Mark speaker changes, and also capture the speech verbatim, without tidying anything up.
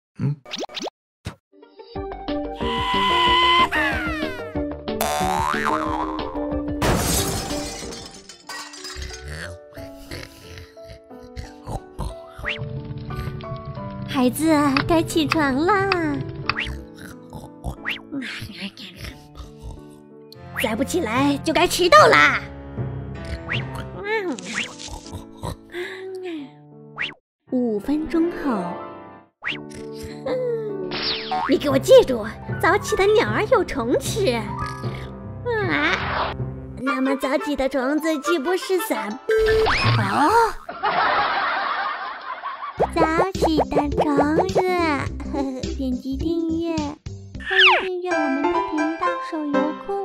Speaker 1: 嗯。
Speaker 2: 孩子，该起床啦！再不起来就该迟到啦！五分钟后，嗯，你给我记住，早起的鸟儿有虫吃。啊，那么早起的虫子岂不是散步？哦，早起的虫子，呵呵，点击订阅，欢迎订阅我们的频道手游库。